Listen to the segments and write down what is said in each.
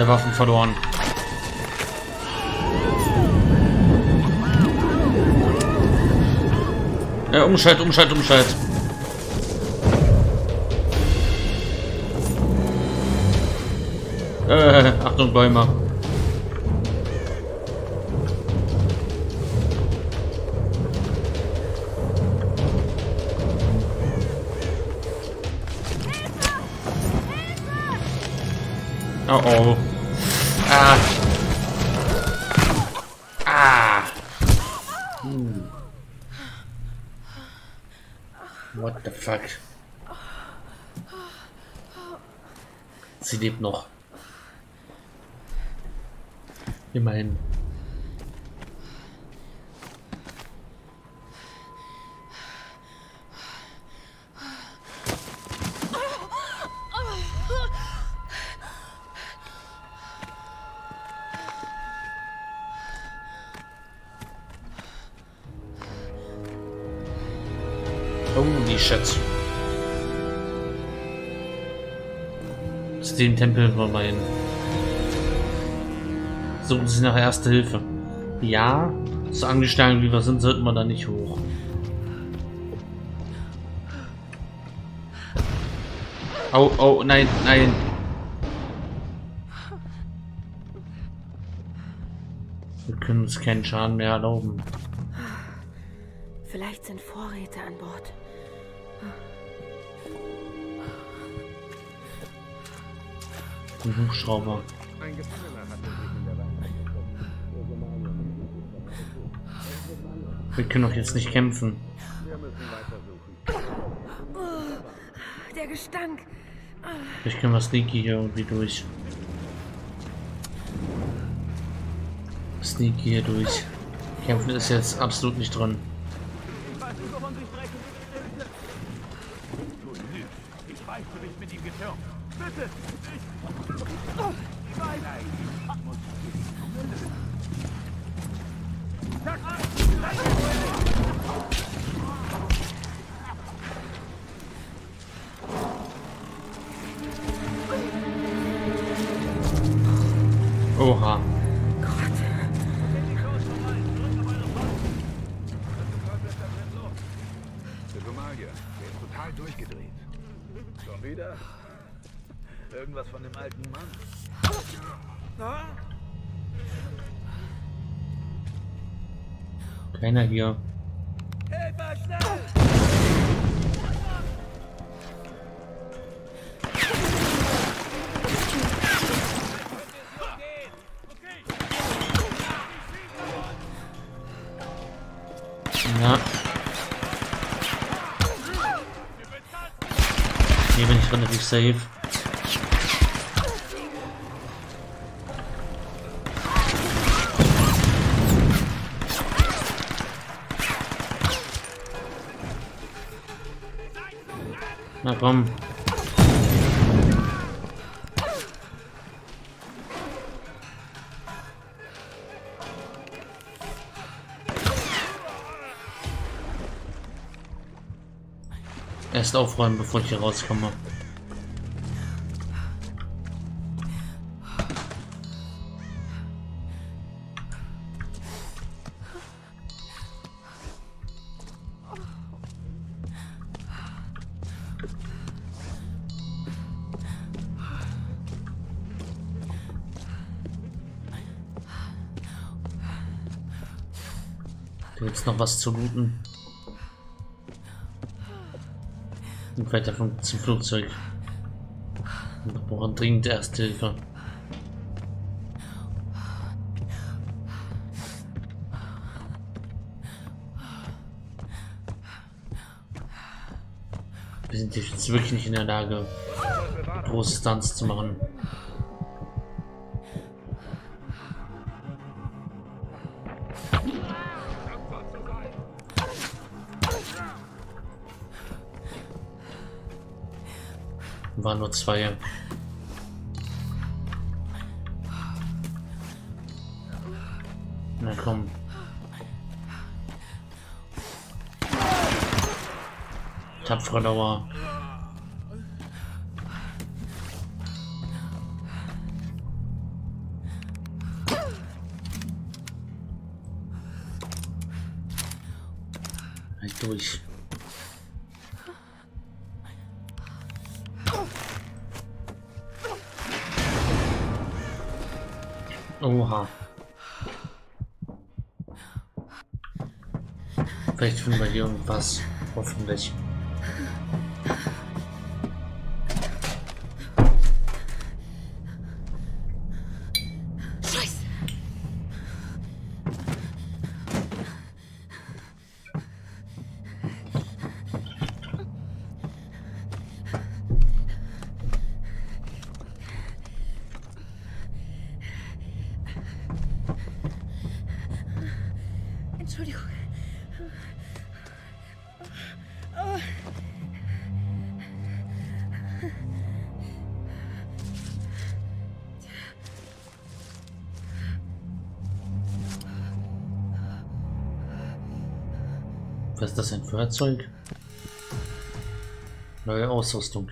Waffen verloren. Umschalt. Achtung, Bäume. Oh oh. What the fuck? Sie lebt noch. Immerhin. Holy shit. Zu dem Tempel wollen wir hin. Suchen Sie nach Erste Hilfe. Ja, so angeschlagen wie wir sind, sollten wir da nicht hoch. Oh, oh, nein. Wir können uns keinen Schaden mehr erlauben. Vielleicht sind Vorräte an Bord. Ein Hubschrauber. Ein Gefangener hat sich in der Wand eingefunden. Wir können doch jetzt nicht kämpfen. Wir müssen weiter suchen. Der Gestank. Vielleicht können wir Sneaky hier irgendwie durch. Sneaky hier durch. Kämpfen ist jetzt absolut nicht drin. Ich weiß nicht, wovon Sie sprechen. Ich weiß, du bist mit ihm getürmt. Bitte! Oha. Der Somalier, der ist total durchgedreht. Schon wieder? Irgendwas von dem alten Mann. Keiner hier. Hilfe, schnell! Ja. Hier bin ich relativ safe. Na komm. Erst aufräumen, bevor ich hier rauskomme. Da gibt's noch was zu looten. Und weiter zum Flugzeug. Wir brauchen dringend Erste Hilfe. Wir sind jetzt wirklich nicht in der Lage, große Stunts zu machen. Waren nur zwei. Na komm. Tapfere Dauer. durch. Oha. Vielleicht finden wir hier irgendwas. Hoffentlich. Entschuldigung. Was ist das, ein Feuerzeug? Neue Ausrüstung.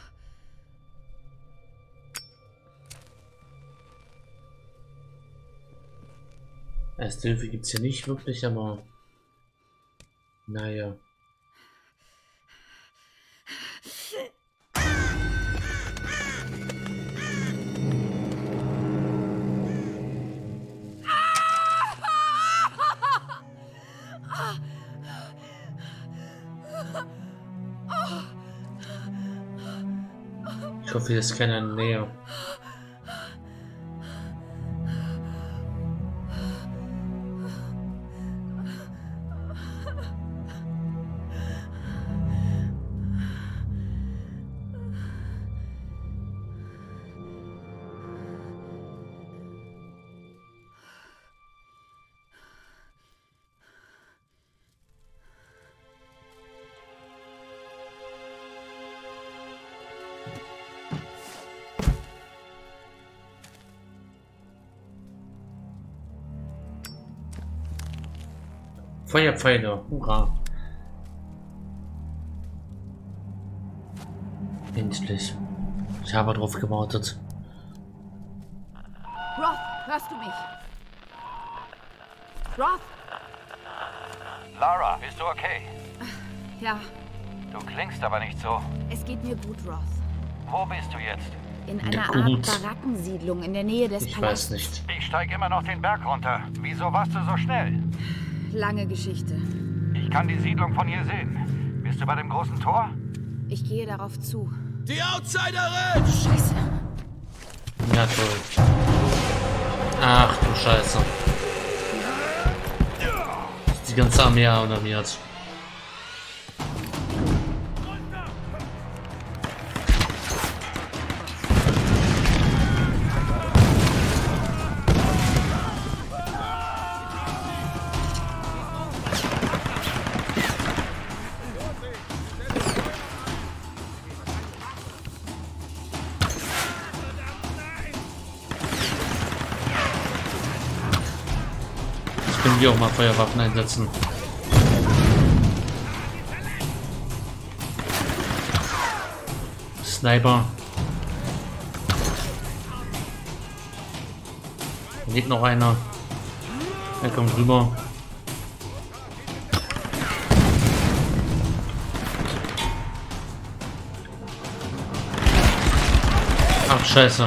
Erste Hilfe gibt es hier nicht wirklich, aber naja. Ich hoffe, hier ist keiner näher. Feuerpfeile, hurra! Endlich. Ich habe drauf gewartet. Roth, hörst du mich? Roth? Lara, bist du okay? Ja, Du klingst aber nicht so. es geht mir gut, Roth. Wo bist du jetzt? In einer Gut. Art Barackensiedlung in der Nähe des Ich weiß Palastes. nicht. Ich steige immer noch den Berg runter. Wieso warst du so schnell? Lange Geschichte. Ich kann die Siedlung von hier sehen. Bist du bei dem großen Tor? Ich gehe darauf zu. Die Outsiderin! Scheiße. Ja, toll. Ach du Scheiße. Die ganze Armee alarmiert. Können wir auch mal Feuerwaffen einsetzen. Sniper. Da geht noch einer. Er kommt rüber. Ach, Scheiße.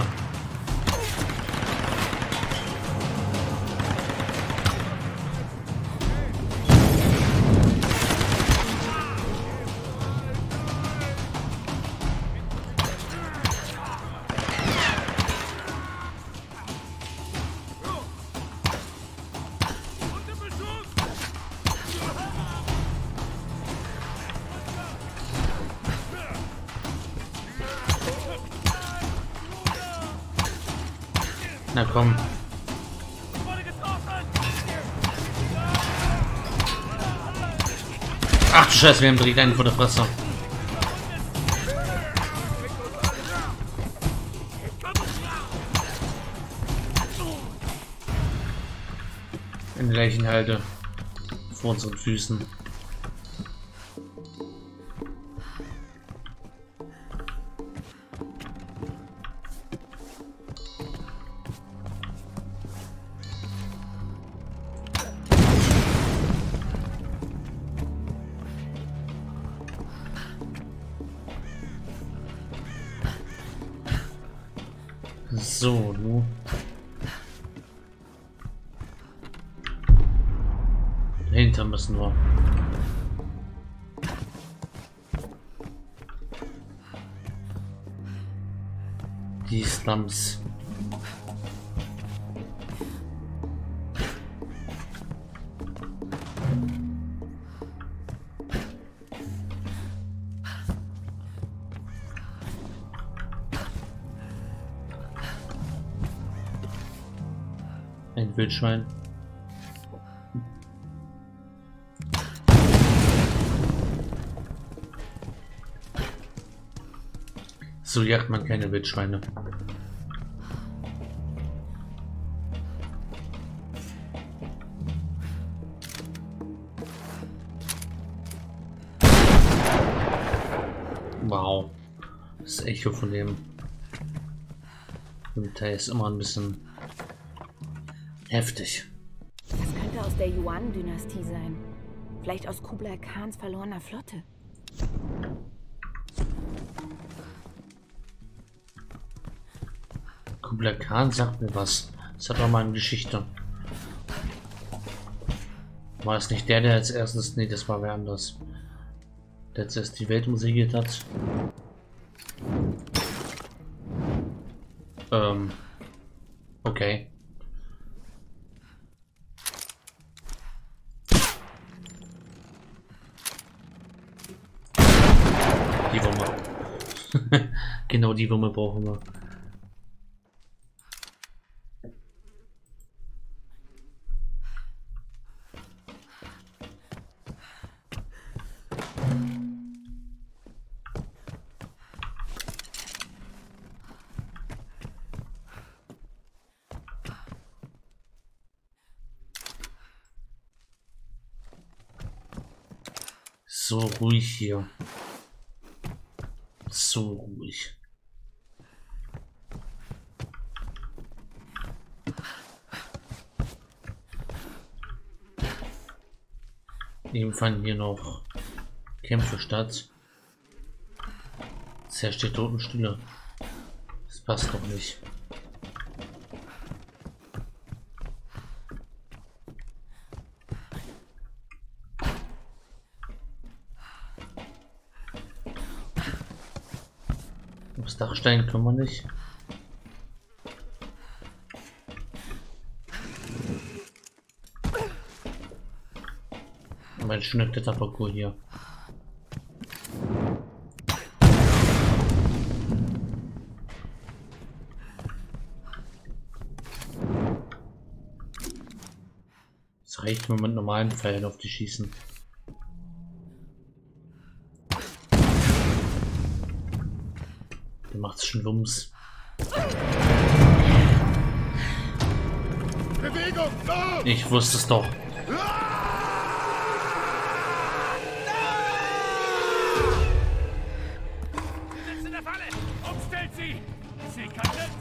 Na komm. Ach du Scheiße, wir haben direkt einen vor der Fresse. In Leichenhalde vor unseren Füßen. So, du. Dahinter müssen wir. Die Slums. Ein Wildschwein. So jagt man keine Wildschweine. Wow. Das Echo von dem Teil ist immer ein bisschen heftig. Das könnte aus der Yuan-Dynastie sein. Vielleicht aus Kublai Khans verlorener Flotte. Kublai Khan sagt mir was. Das hat auch mal eine Geschichte. War es nicht der als erstes? Nee, das war wer anders. Der jetzt erst die Welt musikiert hat. Okay. Die Wumme. Genau die Wumme brauchen wir. So ruhig hier. So ruhig. Eben fanden hier noch Kämpfe statt. Es herrscht hier Totenstille. Das passt doch nicht. Aufs Dach steigen können wir nicht. Mein schöner Kletterparcours hier. Es reicht, wenn man mit normalen Pfeilen auf die schießen. Der macht's schon Wumms. Bewegung! No! Ich wusste es doch. Sitzt in der Falle! Umstellt sie! Sie kann nicht!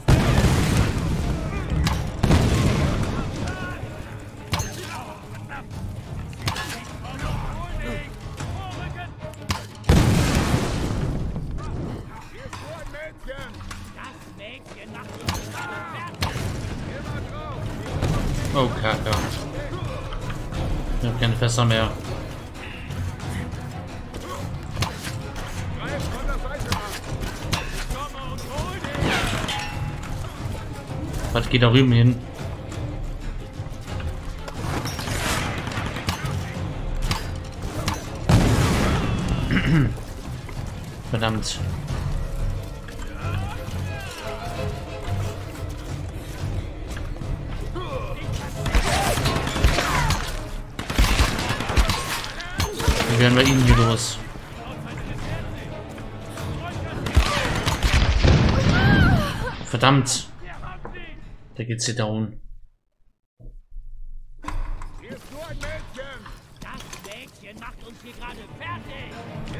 Oh, Kacke. Ich habe keine Fässer mehr. Was geht da drüben hin? Verdammt. Wie werden wir ihn hier los? Verdammt! Da geht's hier down. Hier ist nur ein Mädchen! Das Mädchen macht uns hier gerade fertig!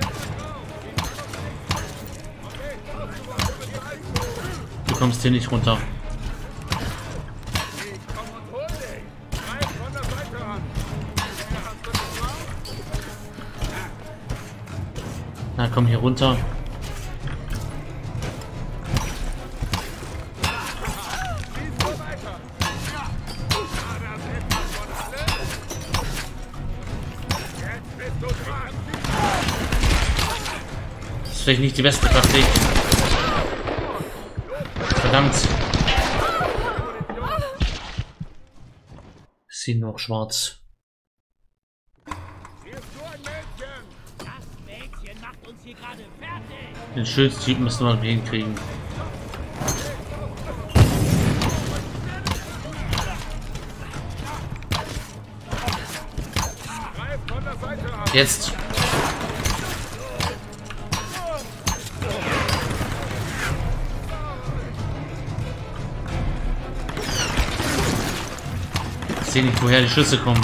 Du kommst hier nicht runter. Komm und hol dich! Greif von der Seite an! Hast du das drauf? Na, komm hier runter. ist vielleicht nicht die beste Taktik. Verdammt. Ist sie noch schwarz? Den Schildstyp müssen wir hinkriegen. Jetzt. Ich sehe nicht, woher die Schüsse kommen.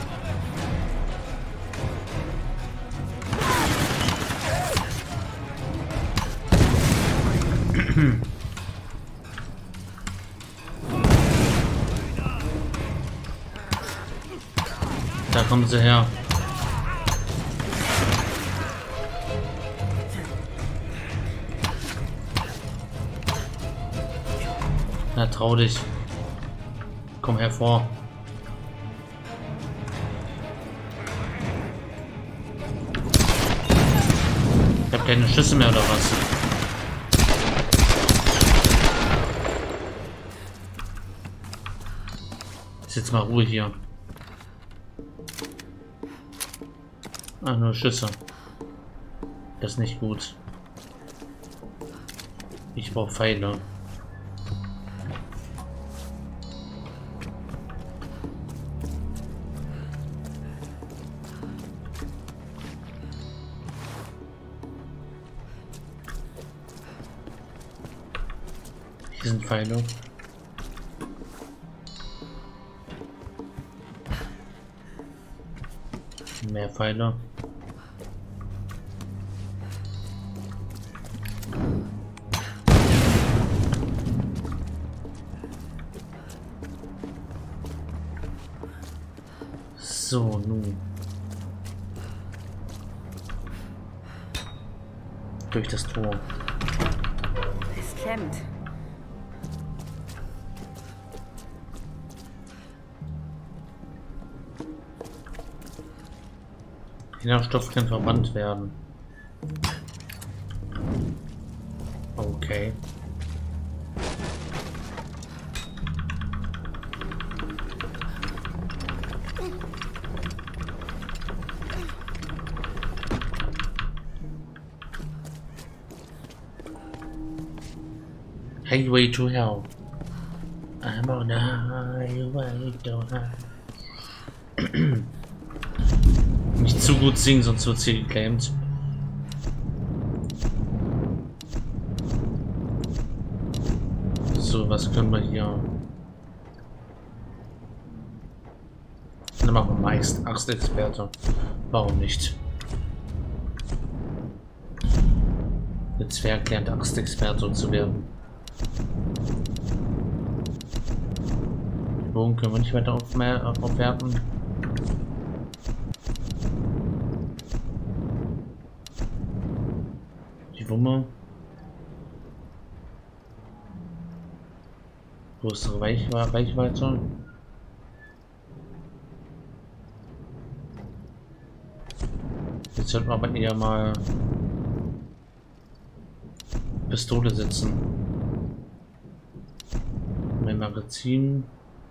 Da kommen sie her. Na, trau dich. Komm hervor. Ich hab keine Schüsse mehr oder was? Ist jetzt mal Ruhe hier. Ah, nur Schüsse. Das ist nicht gut. Ich brauche Pfeile. Hier sind Pfeile. Mehr Pfeile. So, nun. Durch das Tor. Es klemmt. Jeder Stoff kann verbannt werden. Okay. Highway to hell. I'm on a highway to hell. Nicht zu gut singen, sonst wird hier geclaimt. So, was können wir hier? Dann machen wir meist Axtexperte. Warum nicht? Der Zwerg lernt Axtexperte zu werden. Den Bogen können wir nicht weiter aufwerten. Die Wumme. Größere Reichweite. Jetzt sollten wir aber eher mal Pistole setzen. Mein Magazin.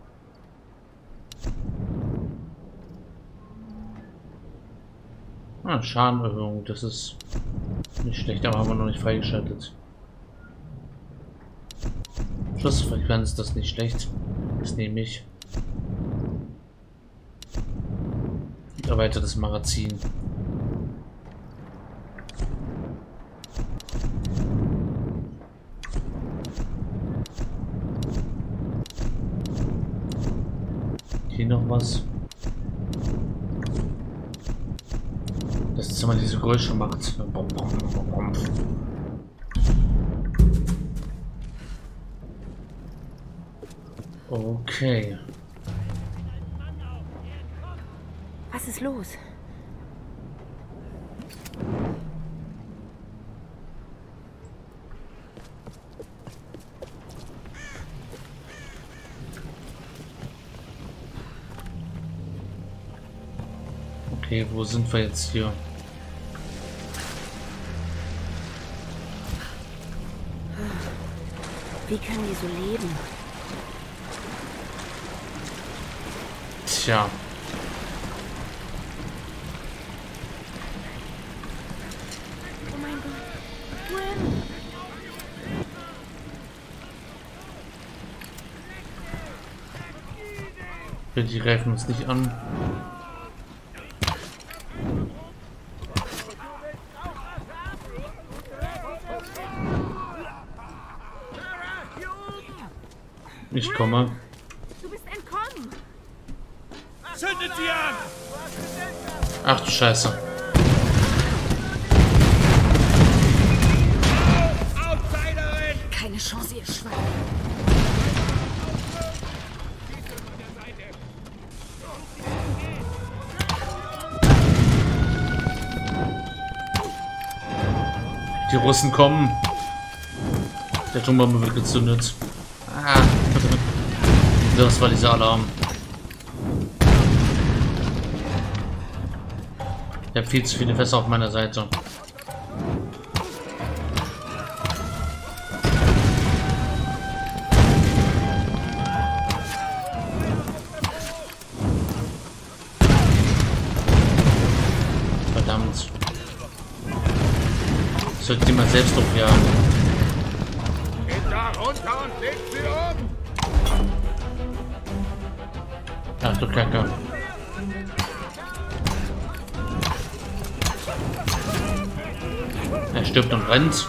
Ah, Schadenerhöhung, das ist nicht schlecht, aber haben wir noch nicht freigeschaltet. Schussfrequenz, das ist nicht schlecht. Das nehme ich. Erweitertes Magazin. Hier noch was. Das ist immer diese Geräusche macht. Okay. Was ist los? Okay, wo sind wir jetzt hier? Wie können die so leben? Tja. Oh mein Gott. Gwen! Die greifen uns nicht an. Ich komme. Du bist entkommen! Zündet sie an! Ach du Scheiße. Outsiderin! Keine Chance, ihr Schwein. Die Russen kommen. Der Atombombe wird gezündet. Ah. Das war dieser Alarm. Ich habe viel zu viele Fässer auf meiner Seite. Verdammt. Sollte jemand selbst aufjagen. Geht da runter und legt sie um! Ach du Kacke. Er stirbt und rennt.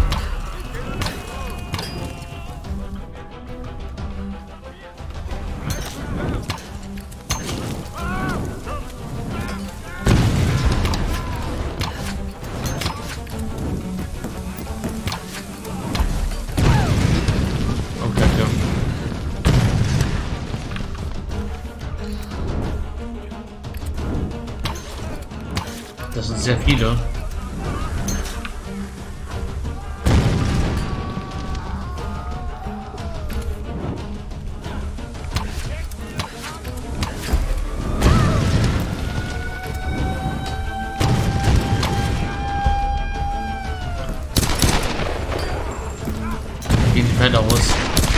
Oh Kacke. Das sind sehr viele. Gehen die Felder aus.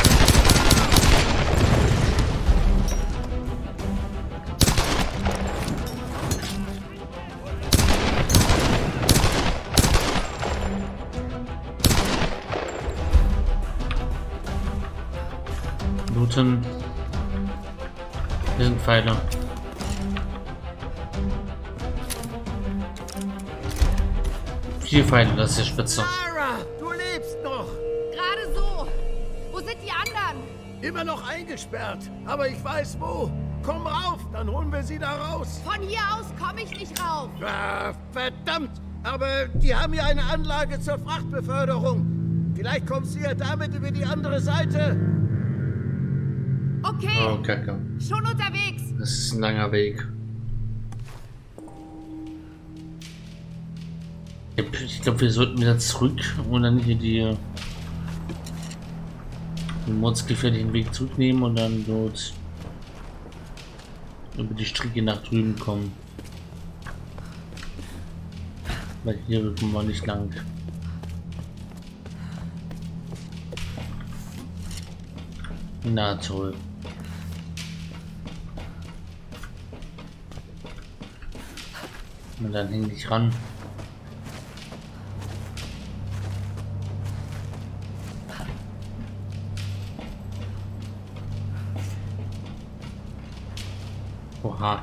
Looten. Hier sind Pfeile. Vier Pfeile, das ist ja spitze. Lara, du lebst noch! Gerade so! Wo sind die anderen? Immer noch eingesperrt, aber ich weiß wo. Komm rauf, dann holen wir sie da raus. Von hier aus komme ich nicht rauf! Ah, verdammt! Aber die haben ja eine Anlage zur Frachtbeförderung. Vielleicht kommst du ja damit über die andere Seite. Okay, Oh, Kacke. schon unterwegs! Das ist ein langer Weg. Ich glaube, wir sollten wieder zurück und dann hier den mordsgefährlichen Weg zurücknehmen und dann dort über die Strecke nach drüben kommen. Weil hier kommen wir nicht lang. Na toll. Und dann häng ich ran. Oha.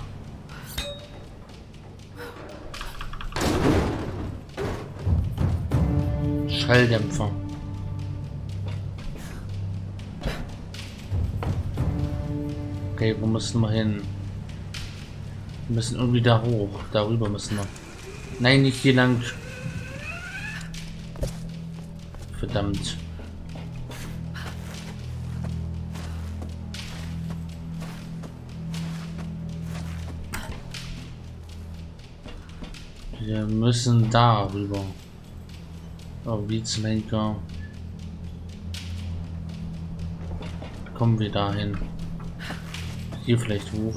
Schalldämpfer. Okay, wo müssen wir hin? Wir müssen irgendwie da hoch. Darüber müssen wir. Nein, nicht hier lang. Verdammt. Wir müssen da rüber. Oh, wie zum Henker. Kommen wir dahin. Hier vielleicht hoch.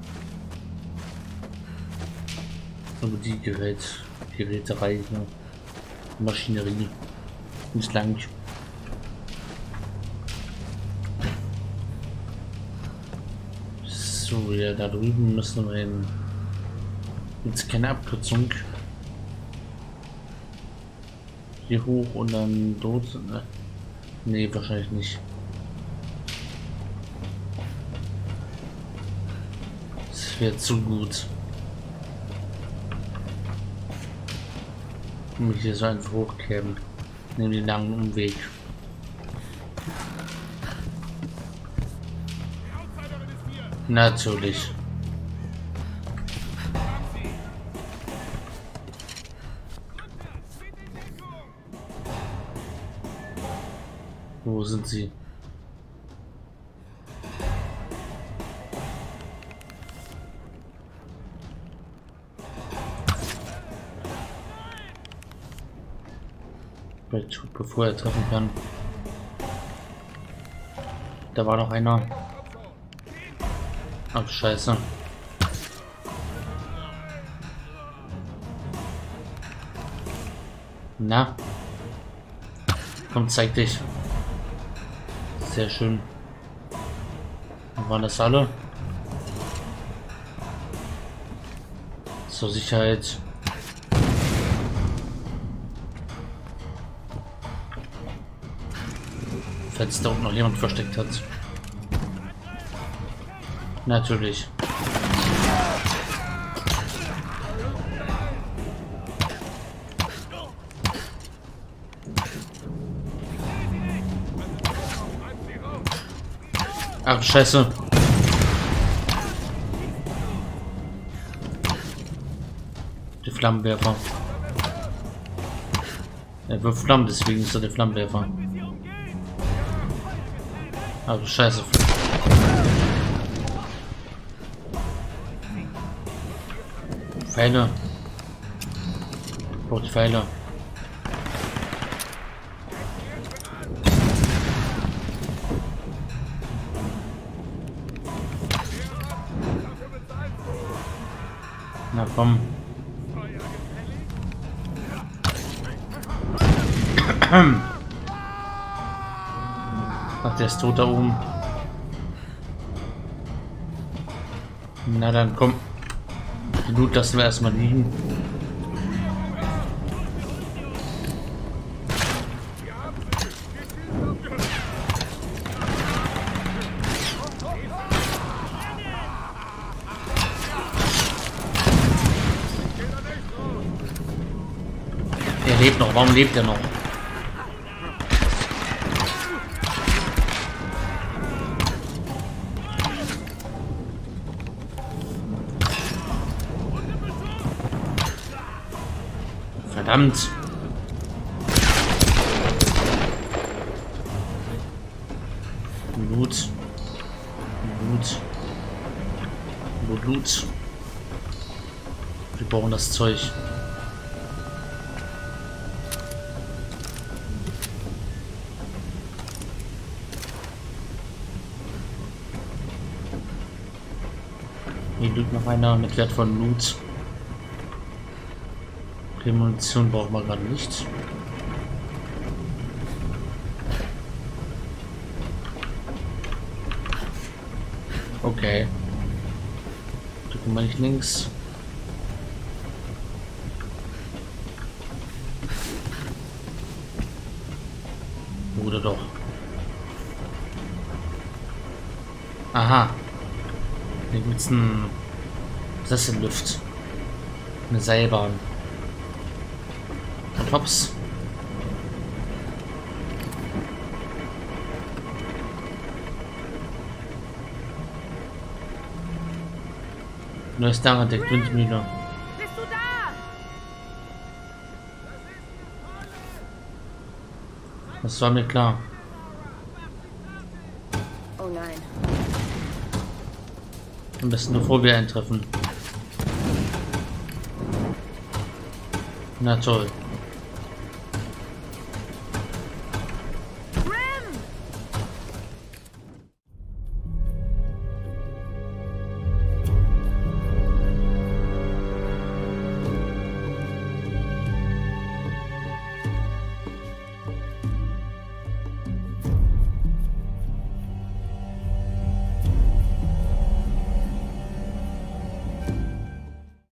Aber die Geräterei hier. Maschinerie. Nicht lang. So, ja, da drüben müssen wir hin. Jetzt keine Abkürzung. Hier hoch und dann dort. Ne? Nee, wahrscheinlich nicht. Das wäre zu gut. Mich hier so einfach hochkämen. Nehmen den langen Umweg. Natürlich. Wo sind sie? Bevor er treffen kann. Da war noch einer. Ach, scheiße. Na? Komm, zeig dich. Sehr schön. Waren das alle? Zur Sicherheit. Falls da unten noch jemand versteckt hat. Natürlich. Ach, scheiße. Der Flammenwerfer. Er wirft Flammen, deswegen ist er der Flammenwerfer. Aber scheiße. Pfeile. Braucht Pfeile. Na komm. Ach, der ist tot da oben. Na dann komm. Die Loot lassen wir erstmal liegen. Er lebt noch. Warum lebt er noch? Verdammt. Blut. Blut. Blut. Wir brauchen das Zeug. Hier liegt noch einer mit wertvollen Loot. Okay, Munition braucht man gerade nicht. Okay. Drücken wir nicht links. Oder doch. Aha. Hier gibt es einen Sessellift. Eine Seilbahn. Und hops. Neues Daradek, Windmühle. Bist du da? Das war mir klar. Oh nein. Am besten bevor wir eintreffen. Na toll.